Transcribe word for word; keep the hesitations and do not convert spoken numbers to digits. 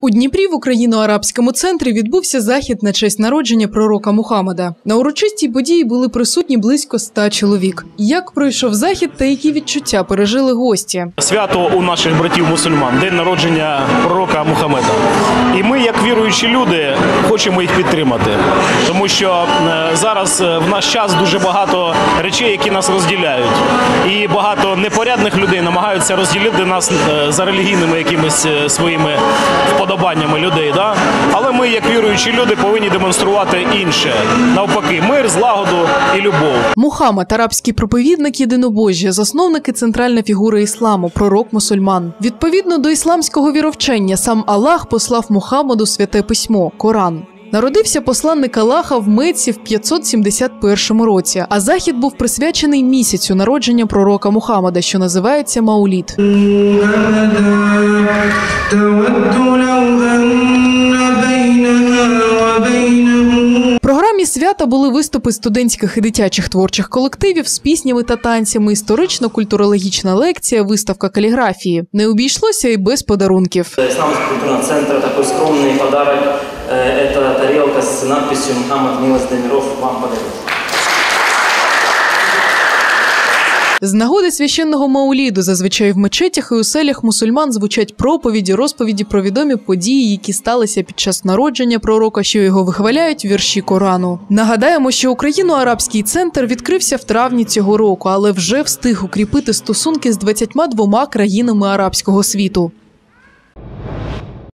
У Дніпрі в Україно-Арабському центрі відбувся захід на честь народження пророка Мухаммада. На урочистій події були присутні близько ста чоловік. Як пройшов захід та які відчуття пережили гості? Свято у наших братів-мусульман – день народження пророка Мухаммада. І ми, як віруючі люди, хочемо їх підтримати. Тому що зараз в наш час дуже багато речей, які нас розділяють. І багато непорядних людей намагаються розділити нас за релігійними якимись своїми вподобаннями людей. Да? Але ми, як віруючі люди, повинні демонструвати інше. Навпаки, мир, злагоду і любов. Мухаммад – арабський проповідник єдинобожжя, засновник і центральна фігура ісламу, пророк мусульман. Відповідно до ісламського віровчення, сам Аллах послав Мухаммаду святе письмо – Коран. Народився посланник Аллаха в Мекці в п'ятсот сімдесят першому році, а захід був присвячений місяцю народження пророка Мухаммада, що називається Маулід. В програмі свята були виступи студентських і дитячих творчих колективів з піснями та танцями, історично-культурологічна лекція, виставка каліграфії. Не обійшлося і без подарунків. Исламский культурный центр, такой скромный подарок – это тарелка с надписью «Мухаммад, милость до миров, вам подарит». З нагоди священного Мауліду зазвичай в мечетях і у селях мусульман звучать проповіді, розповіді про відомі події, які сталися під час народження пророка, що його вихваляють вірші Корану. Нагадаємо, що Україно-Арабський центр відкрився в травні цього року, але вже встиг укріпити стосунки з двадцятьма двома країнами арабського світу.